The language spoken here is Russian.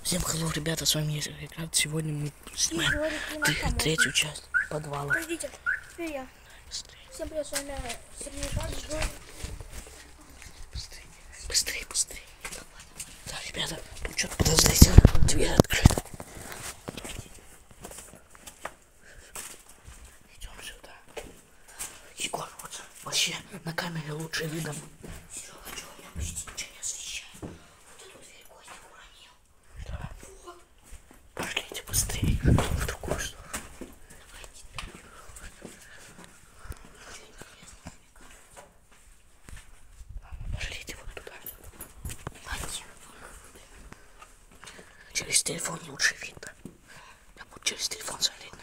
Всем hello, ребята, с вами Рекат. Сегодня мы снимаем третью часть подвала. Подождите, теперь я. Всем привет, с вами Сергей Рекат. Быстрее, быстрее, быстрее. Да, ребята, тут что-то подозрительно. Дверь открыта. Идем сюда. Егор, вот вообще на камере лучше видно. Чего, я почти ничего не освещаю. Вот эту дверь Костя уронил. Да. Вот. Пошлите быстрее в другую сторону. Пошлите вот туда. Через телефон лучше видно. Я буду через телефон смотреть на